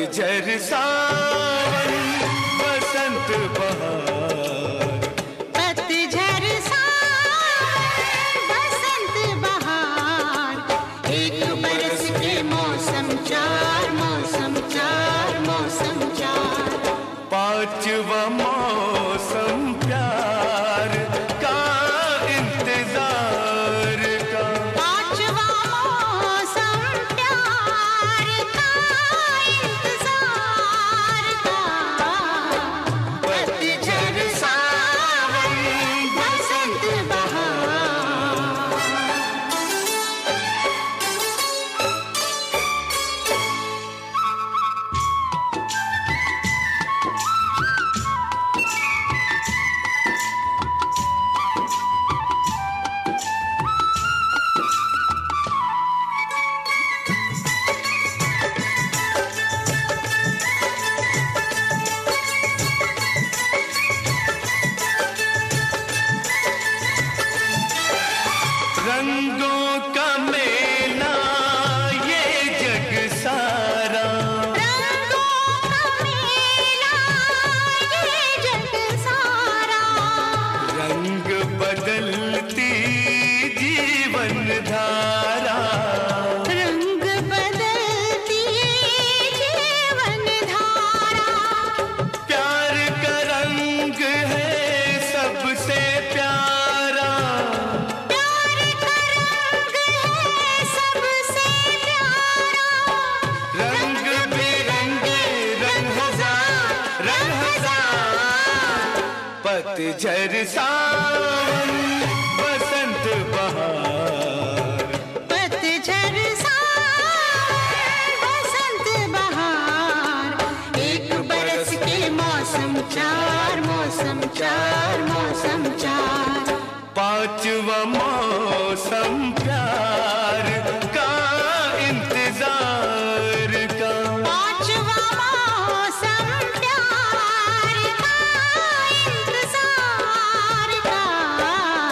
पतझड़ सावन बसंत बहार, पतझड़ सावन बसंत बहार, एक बरस के मौसम चार, मौसम चार, मौसम चार। पांचवा मौसम प्यार का इंतजार का, पांचवा मौसम प्यार का इंतजार का, पतझड़ सावन बसंत बहार। रंगों का मेला ये जग सारा, रंगों का मेला ये जग सारा, रंग बदलती जीवन धारा, रंग बदलती जीवन धारा। प्यार का रंग है सबसे प्यारा, प्यार का रंग है सबसे प्यारा, रंग बिरंगे रंग हजार, रंग हजार। पतझड़ सावन बसंत बहार, पतझड़ सावन बसंत बहार, एक बरस के मौसम चार, मौसम चार, मौसम चार। पांचवा मौसम प्यार का इंतजार का, पांचवा मौसम प्यार का इंतजार का,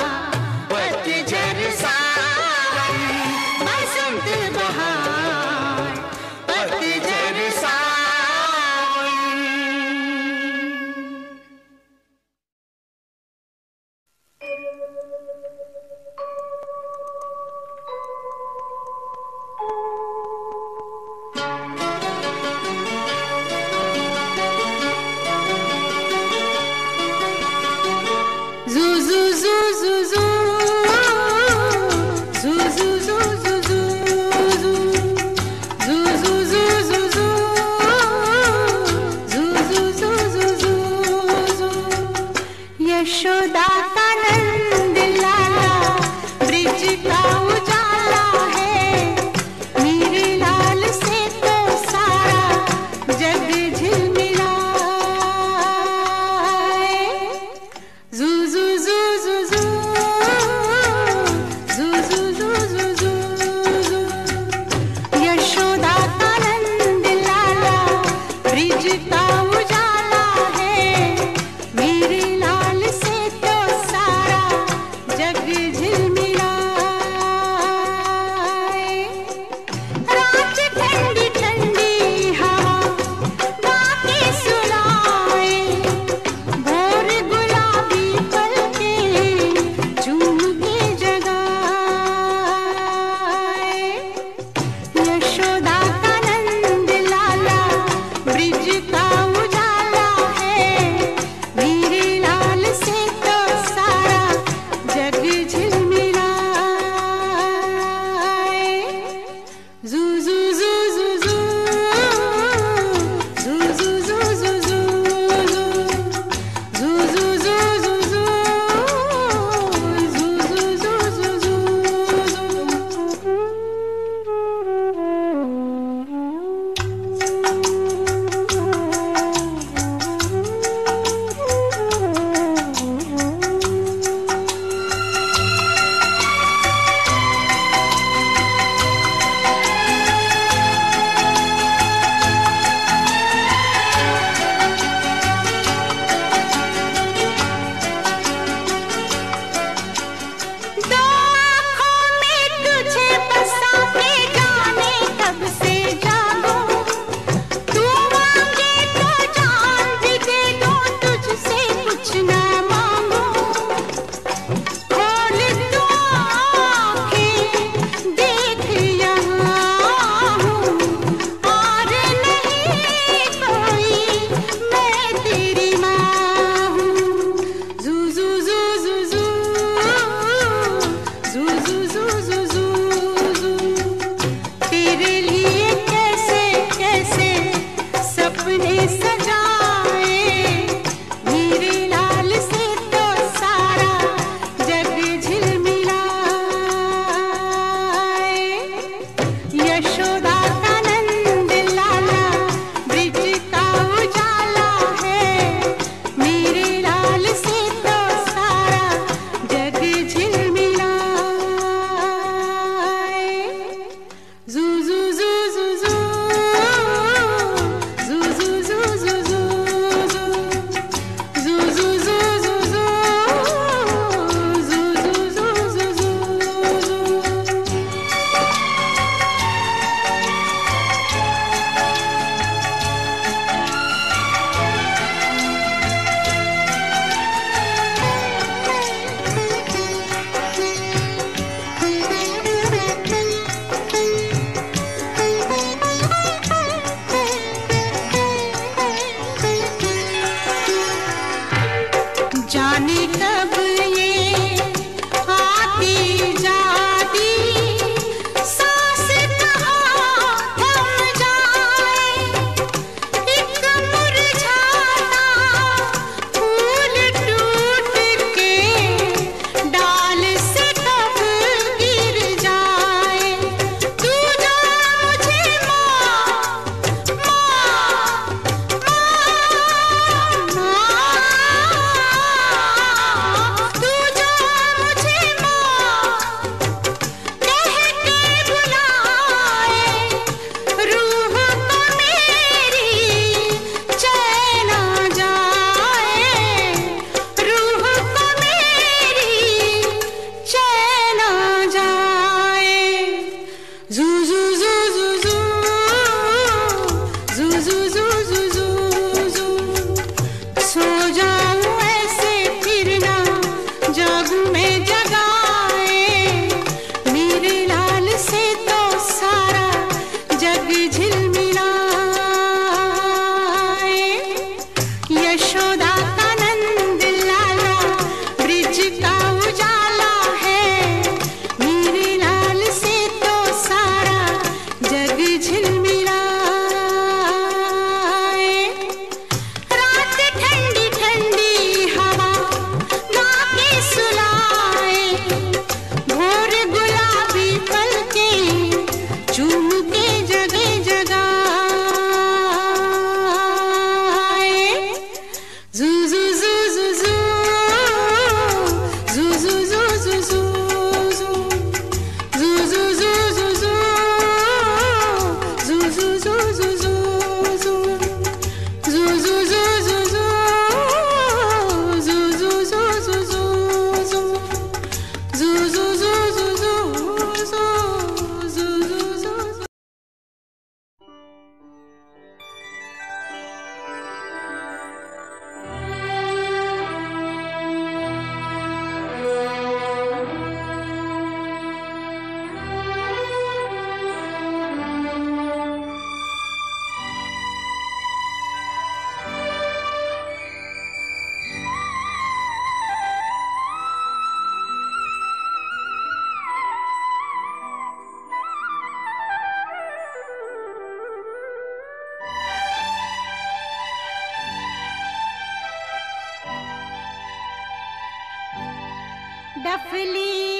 डफली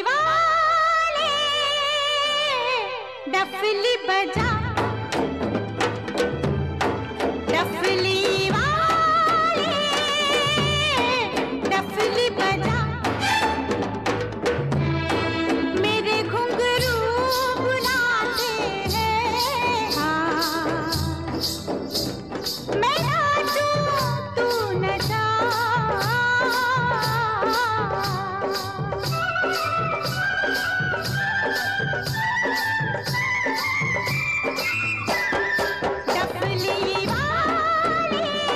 वाले डफली बजा, डफली वाले डफली बजा, मेरे घुंघरू बुलाते हैं। हाँ मैं नाचूं तू नचा, डफली वाले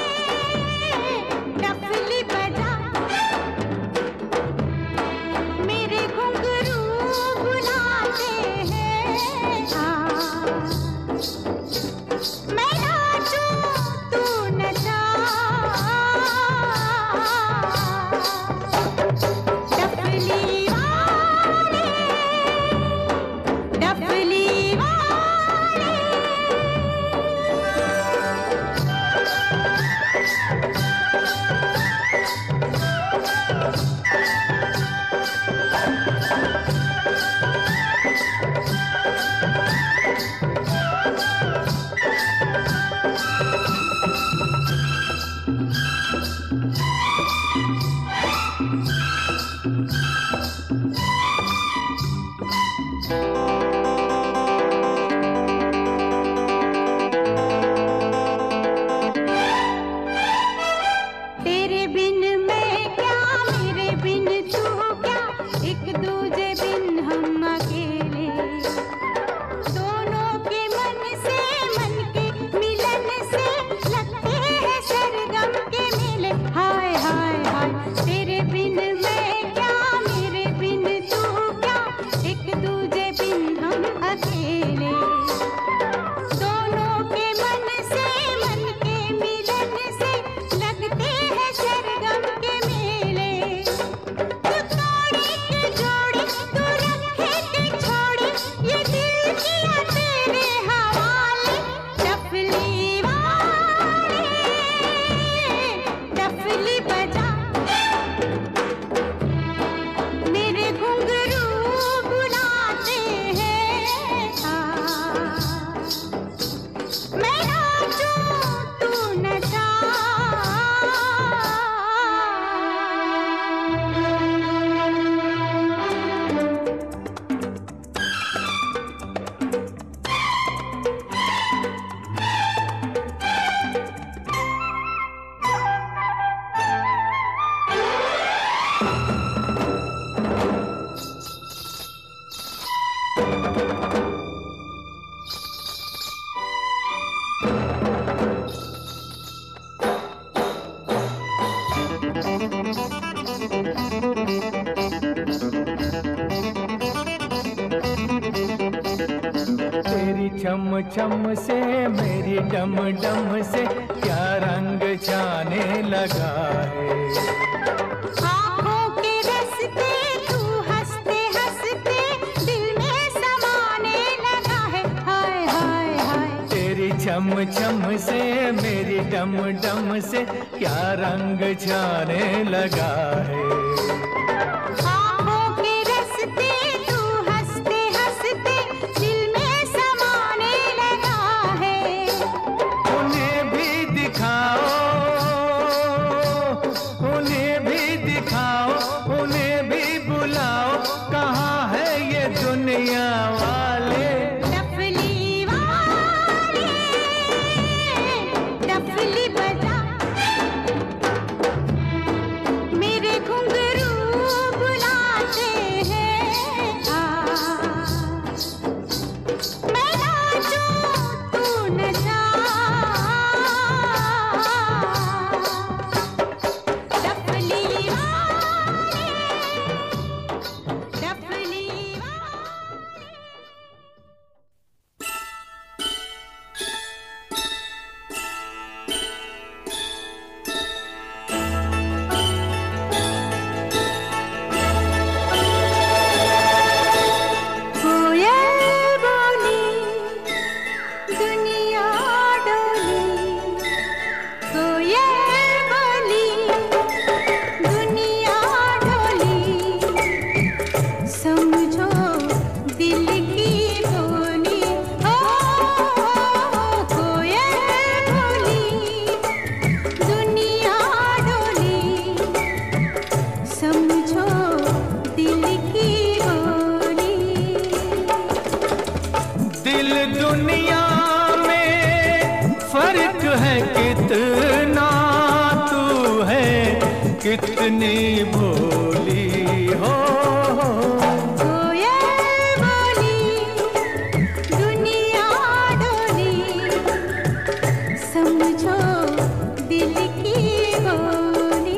छम से मेरी डम डम से क्या रंग जाने लगा है। आँखों के रस्ते तू हंसते हंसते दिल में समाने लगा है। हाय हाय हाय तेरी छम छम से मेरी डम डम से क्या रंग जाने लगा है। आँखों के रस्ते तू हंसते हंसते दिल में समाने लगा है। उन्हें भी दिखाओ, उन्हें भी दिखाओ, उन्हें भी बुलाओ, कहाँ है ये दुनिया वाले। डफली वाले डफली बजा, मेरे घुंघरू बुलाते हैं। मैं नाचूं तू नचा, डफली वाले डफली वाले। कोयल बोली दुनिया डोली, कोयल बोली दुनिया डोली, समझो दिल की बोली। ओ कोयल बोली दुनिया डोली, समझो दिल की बोली। दिल दुनिया में फर्क है कितना, तू है कितनी भोली हो। कोयल बोली दुनिया डोली, समझो दिल की बोली।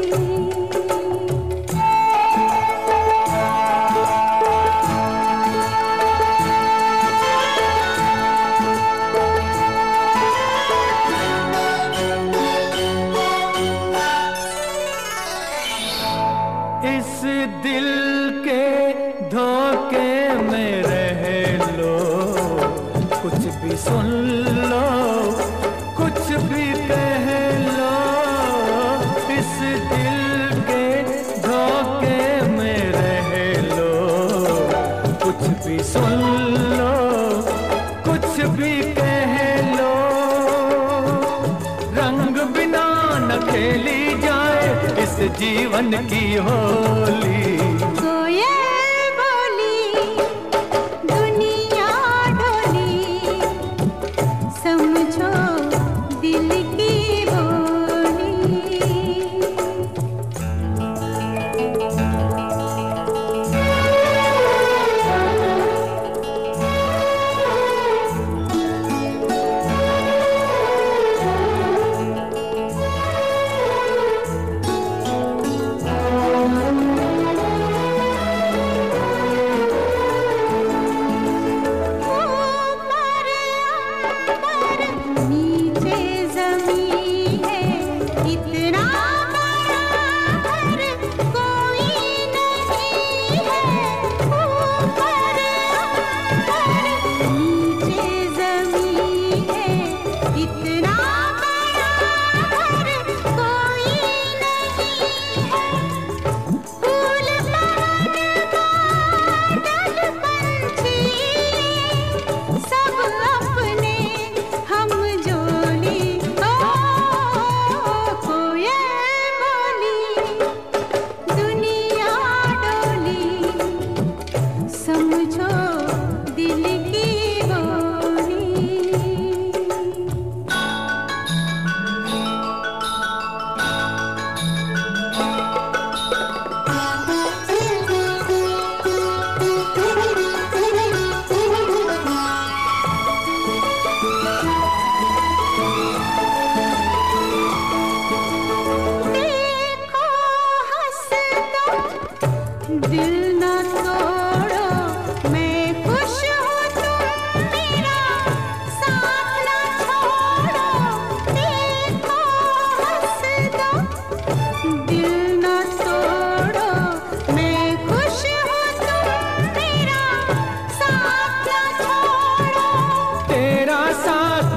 इस दिल के धोखे में रह लो, कुछ भी सुन लो, कुछ भी कह लो। इस दिल के धोखे में रह लो, कुछ भी सुन लो, कुछ भी कह लो। रंग बिना न खेली जाए इस जीवन की होली। कोयल बोली दुनिया डोली, समझो दिल की बोली।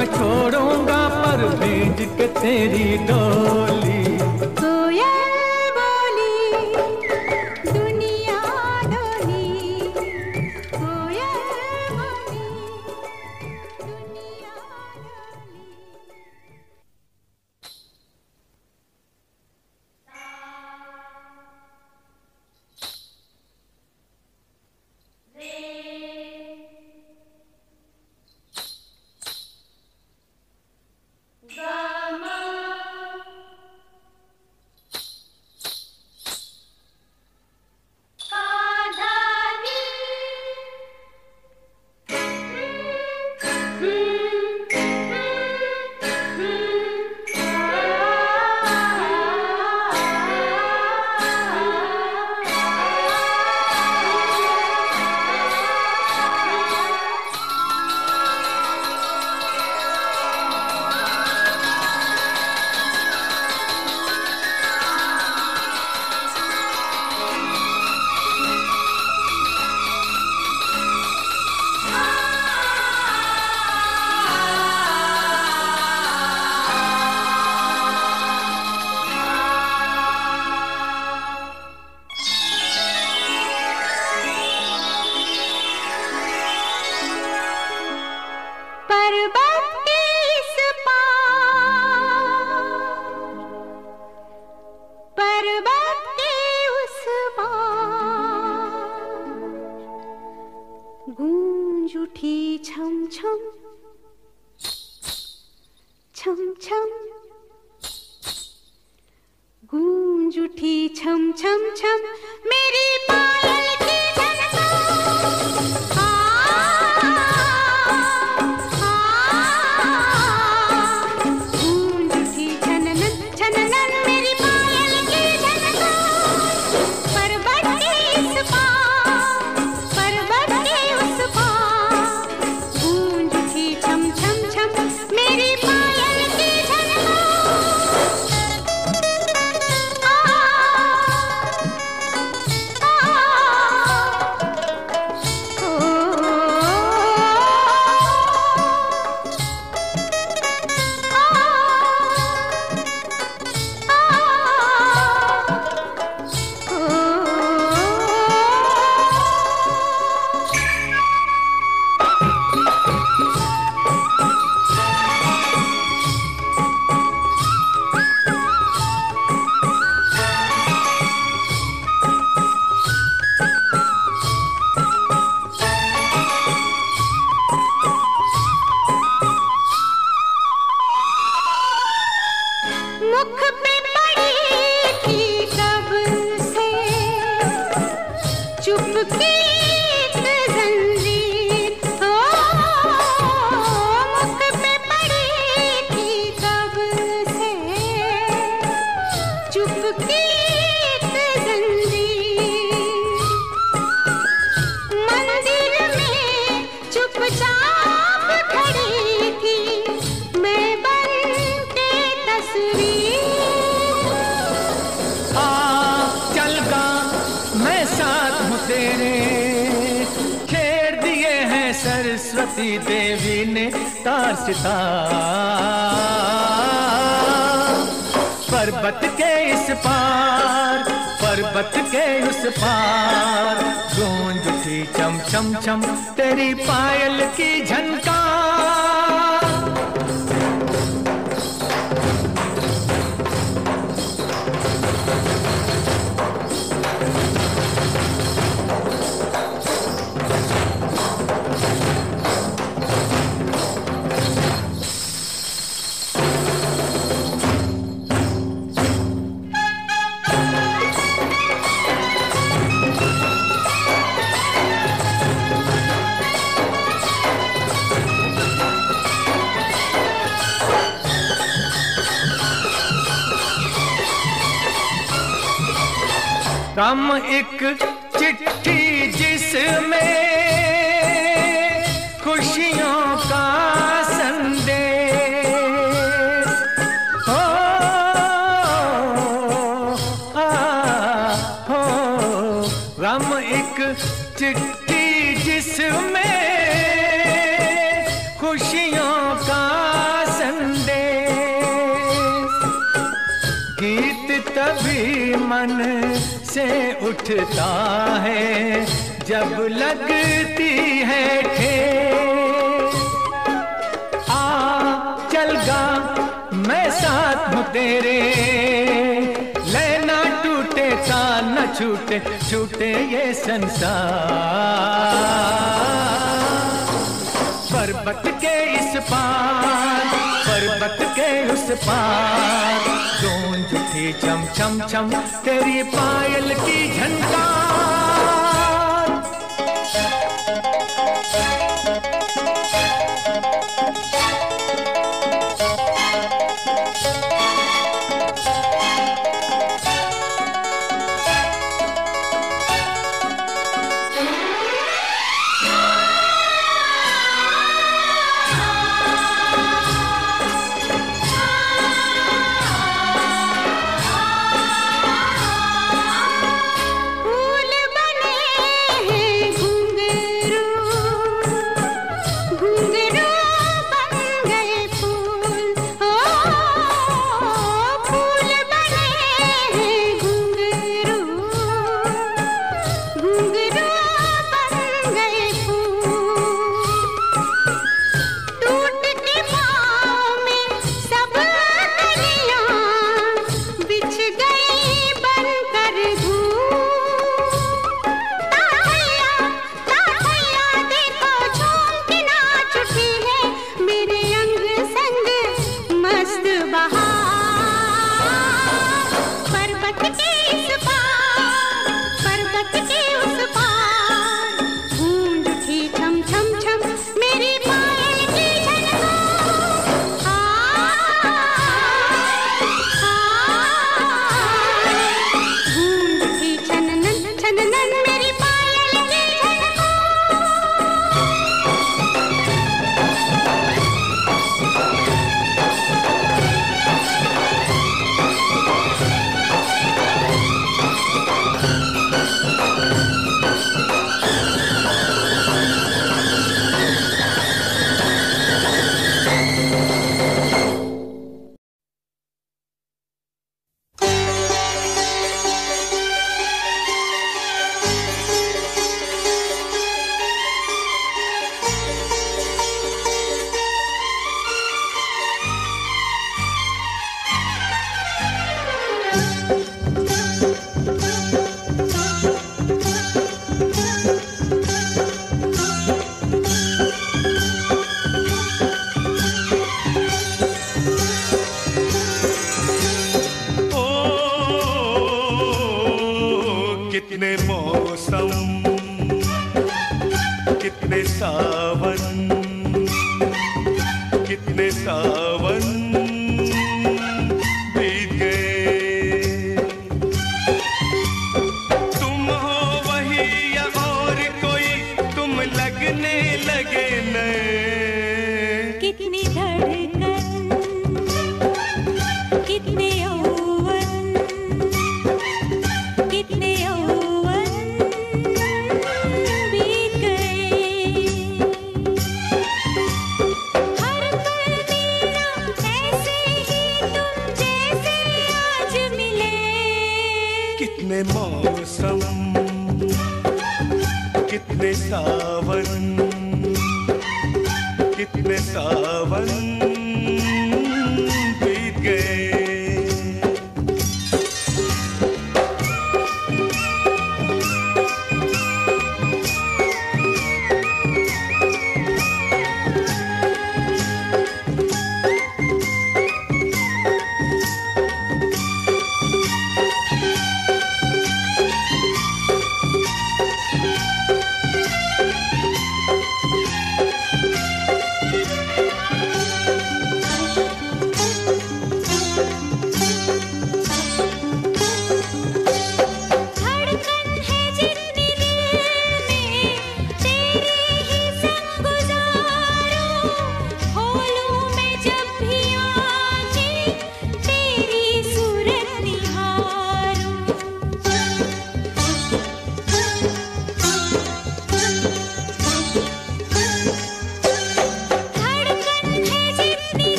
मैं छोड़ूंगा पर भेज के तेरी डोली। कोयल बोली दुनिया डोली, कोयल बोली दुनिया डोली। पर्वत के इस पार, पर्वत के उस पार, गूंज उठी छम छम छम छम, गूंज उठी छम छम छम मेरी पायल की सरस्वती देवी ने तार सितार, पर्वत के इस पार, पर्वत के उस पार, गूंज उठी चम चम चम तेरी पायल की झनकार। कम एक चिट्ठी जिसमें खुशियों का संदेश हो, गम एक चिट्ठी जिसमें खुशियों गीतों का संदेश, गीत तभी मन से उठता है जब लगती है ठेस। आ चल गा मैं साथ हूँ तेरे, लेना टूटे तान न छूटे, छूटे ये संसार। पर्वत के इस पार, पर्वत के उस पार, गूंज उठी छम छम छम तेरी पायल की झनकार।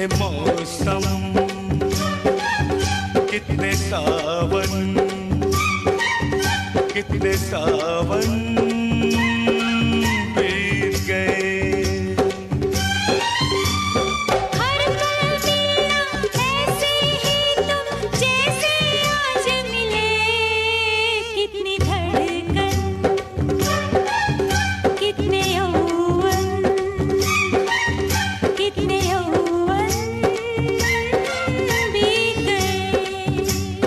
कितने मौसम, कितने सावन, कितने सावन बीत गए। हर पल मेरा ऐसे ही तुम जैसे आज मिले। कितनी धड़कन, कितने यौवन, कितने यौवन बीत गए।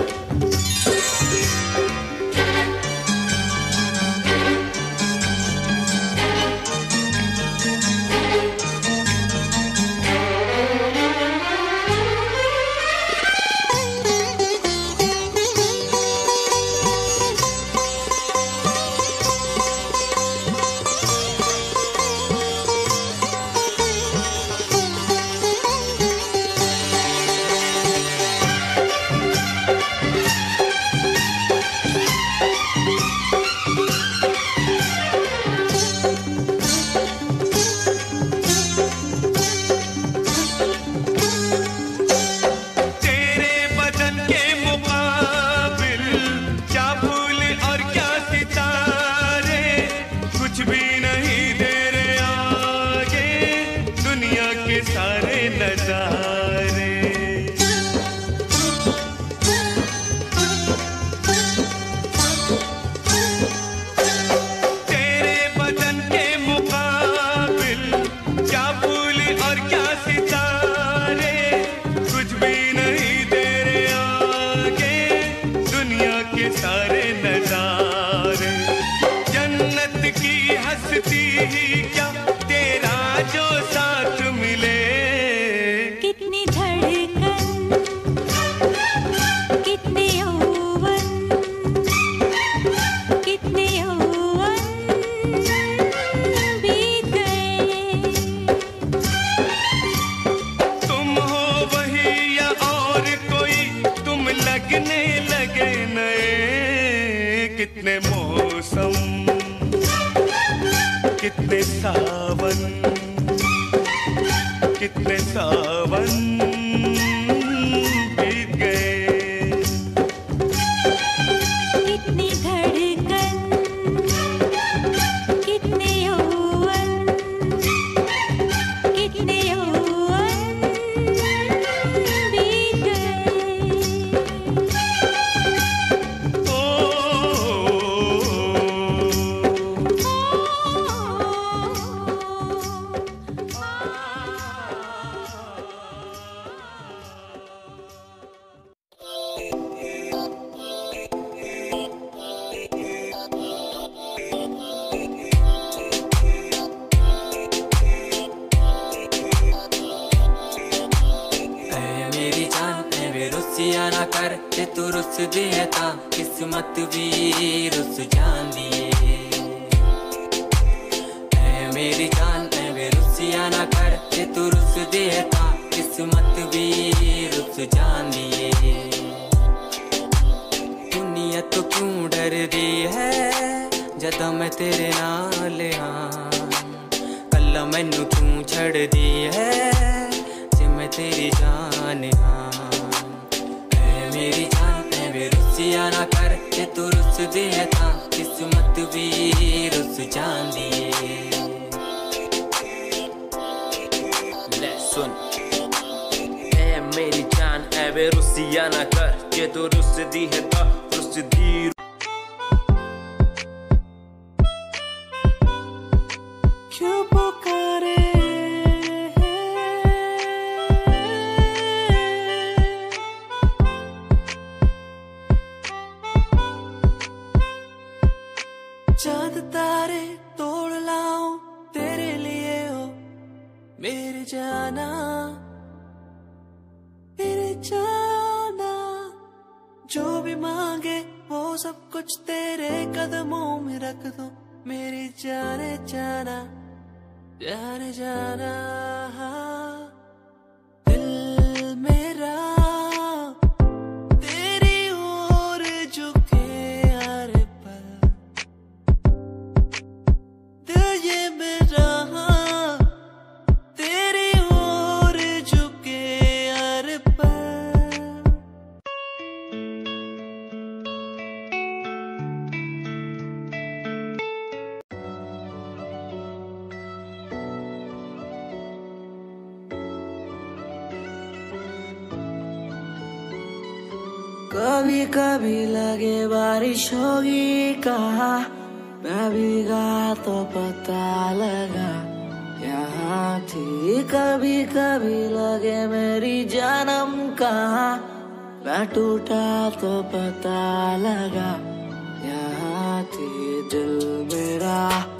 तेरे बदन के मुकाबिल क्या फूल और क्या सितारे, कुछ भी नहीं तेरे आगे दुनिया के सारे नजारे। तेरे बदन के मुकाबिल क्या फूल और क्या सितारे, कुछ भी नहीं तेरे आगे दुनिया के सारे नजारे। जन्नत की हस्ती ही क्या तेरा जो साथ मिले। कितनी धड़कन, कितने यौवन, कितने यौवन बीत गए। तुम हो वही या और कोई, तुम लगने लगे नए। कितने मौसम, कितने सावन, कितने सावन बीत गए। कितनी धड़कन, कितने यौवन, कितने यौवन बीत गए। ओ मेरी जान एवे रुसिया ना कर, ते तू रुस दिए ता किस्मत भी रुस जांदी ऐ मेरी जान एवे रुसिया ना कर, ते तू रुस दिए ता किस्मत भी रुस जांदी दुनिया तो क्यों डर दी है जदा मैं तेरे नाल हाँ। कल्ला मैनू क्यों छड़ दी है मैं तेरी जान हाँ। ऐ मेरी जान ऐ रुसिया ना कर, ते तू रुस दिए ता किस्मत भी रुस जांदी ले सुन। ऐ मेरी जान ऐ रुसिया ना कर, ते तू रुस दी है ता रुस दी। क्यों पुकारे चांद तारे तोड़ लाऊं तेरे लिए हो मेरे जाना, मेरे जाना। जो भी मांगे वो सब कुछ तेरे कदमों में रख दो मेरी जाने जाना, जाने जाना। दिल मेरा तेरी ओर झुके हर पल, दिल ये मेरा तेरी ओर झुके कभी कभी लगे बारिश होगी कहा, मैं भीगा तो पता लगा यहाँ थी। कभी कभी लगे मेरी जन्म कहाँ, मैं टूटा तो पता लगा यहाँ थी। दिल मेरा